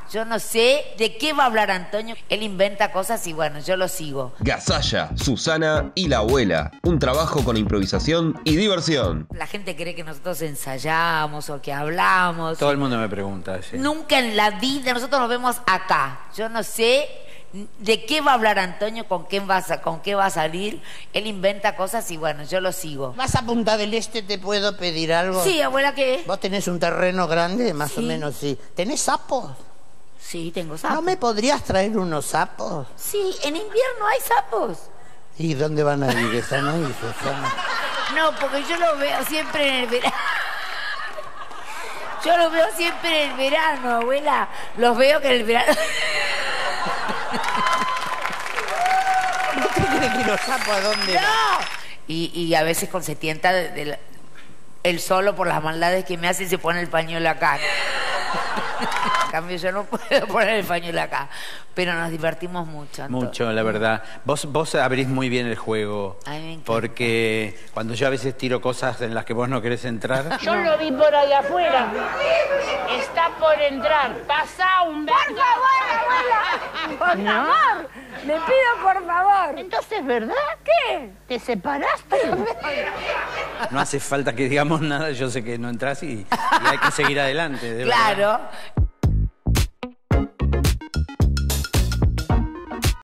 Yo no sé de qué va a hablar Antonio. Él inventa cosas y bueno, yo lo sigo. Gazalla, Susana y la abuela. Un trabajo con improvisación y diversión. La gente cree que nosotros ensayamos o que hablamos. Todo el mundo me pregunta. Sí. Nunca en la vida, nosotros nos vemos acá. Yo no sé de qué va a hablar Antonio, con qué va a salir. Él inventa cosas y bueno, yo lo sigo. ¿Vas a Punta del Este? ¿Te puedo pedir algo? Sí, abuela, ¿qué? ¿Vos tenés un terreno grande? Más o menos, sí. ¿Tenés sapos? Sí, tengo sapos. ¿No me podrías traer unos sapos? Sí, en invierno hay sapos. ¿Y dónde van a ir? ¿Están ahí, Susana? No, porque yo los veo siempre en el verano. Yo los veo siempre en el verano, abuela. Los veo que en el verano... ¿No te crees que los sapos a dónde van? ¡No! Y a veces se tienta él solo por las maldades que me hace y se pone el pañuelo acá. En cambio yo no puedo poner el pañuelo acá. Pero nos divertimos mucho, Antonio. Mucho, la verdad. Vos abrís muy bien el juego. Ay, me encanta. Porque cuando yo a veces tiro cosas en las que vos no querés entrar... Yo lo vi por ahí afuera. Está por entrar. Pasa un beso. ¡Por favor, abuela! ¡Por favor! Le pido por favor. Entonces, ¿verdad? ¿Qué? ¿Te separaste? No hace falta que digamos nada, yo sé que no entras y hay que seguir adelante. De verdad. Claro.